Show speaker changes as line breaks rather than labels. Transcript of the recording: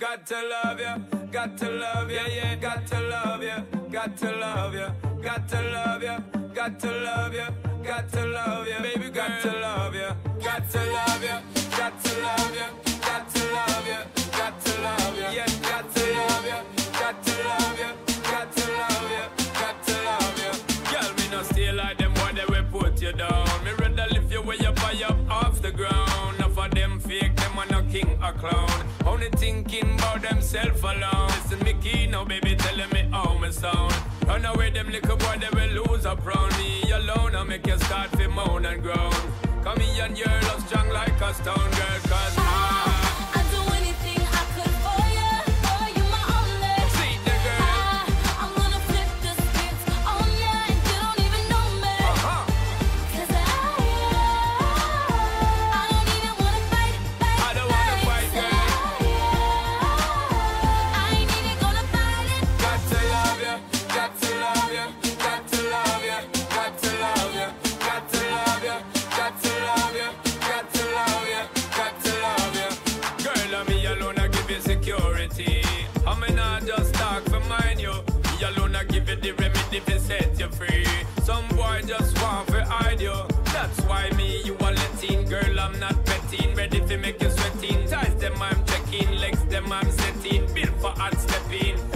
Got to love you, got to love you, yeah, got to love you, got to love you, got to love you, got to love you, got to love you, baby, got to love you, got to love you, got to love you, got to love you, got to love you, yeah, got to love you, got to love you, got to love you, got to love you. Girl, me no stay like them boy, they will put you down. Me rather lift you way up high up off the ground. Enough of them fake, them are no king or clown. Only thinking about themself alone. Listen, me key now, baby, telling me how me sound. Run away, them little boy, they will lose up round me alone. I make you start to moan and groan. Come here and your love strong like a stone, girl, cause
I'd do anything I could for you my only.
See the girl.
I'm gonna flip the script on ya and you don't even know me. Cause I don't even wanna fight.
I don't wanna fight, girl.
I ain't even gonna fight it.
Got to love you, got to love you, got to love you, got to love you, got to love you, got to love you, got to love you, got to love you. Girl, I'm me alone, I give you security. I may not just talk for mine, you. Me alone, I give you the remedy to set you free. Some boy just want to hide you. That's why me, you are letting. Girl, I'm not betting. Ready to make you sweating. Ties them I'm checking. Legs them I'm setting. Built for hard stepping.